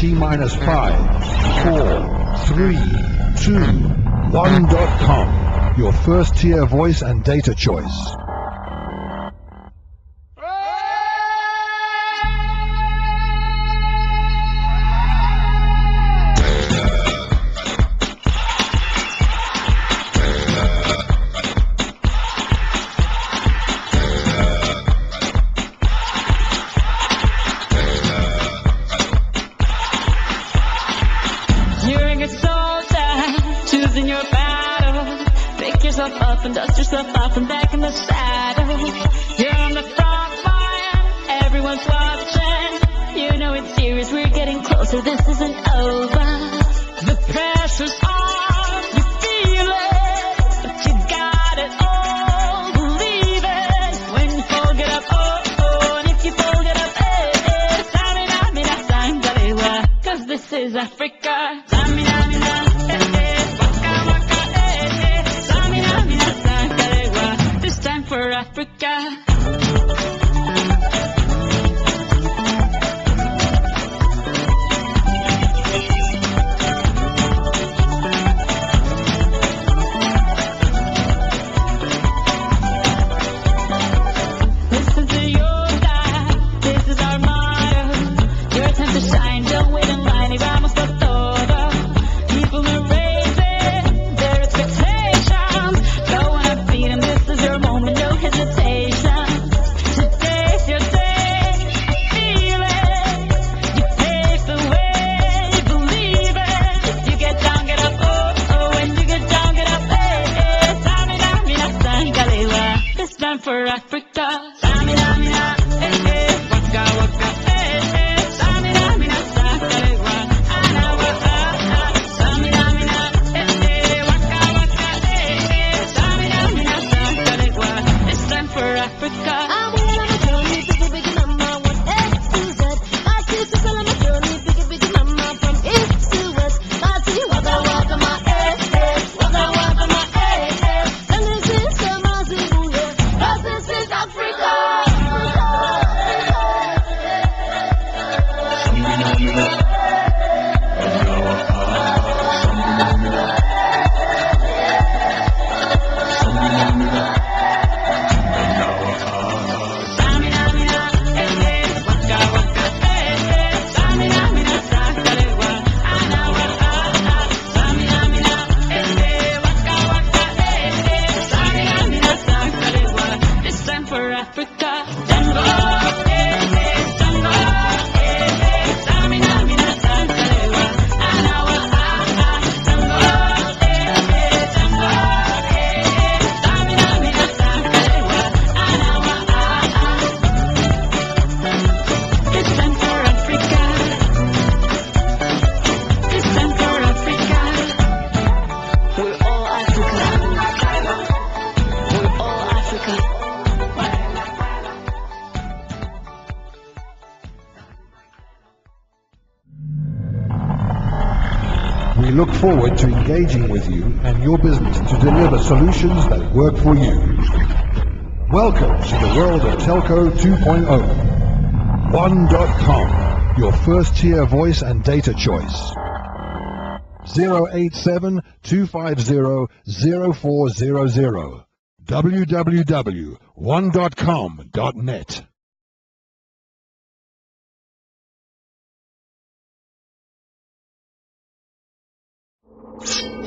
T-minus 5, 4, 3, 2, ONEdotCOM, your first tier voice and data choice. Choosing your battle, pick yourself up and dust yourself off and back in the saddle. You're on the front line, everyone's watching. You know it's serious, we're getting closer, this isn't over. The pressure's on, you feel it, but you got it all, believe it. When you fold it up, oh, and if you fold it up, samina, sangalewa, cause this is Africa. Samina, this time for Africa. Listen to your God, this is our motto. Your time to shine, don't wait in line, y vamos por todo. People are raising their expectations, going up beat, and this is your moment, no hesitation. Today's your day, feel it. You pave the way, believe it. If you get down, get up, oh, when you get down, get up, samina, sangalewa. This time for Africa. Samina, waka, waka, samina, sangalewa. Anawa, samina, waka, waka, samina, sangalewa. This time for Africa. I'm well on my journey, biggie, number one, A to Z. My kids are well on my journey, biggie, number from east to west. My city, waka, waka, my waka, waka, my and this is the Mazibuye, cause this is Africa. This time for Africa. We're all Africa. We're all Africa. We look forward to engaging with you and your business to deliver solutions that work for you. Welcome to the world of Telco 2.0. ONEdotCOM, your first tier voice and data choice. 087-250-0400. www.onedotcom.net.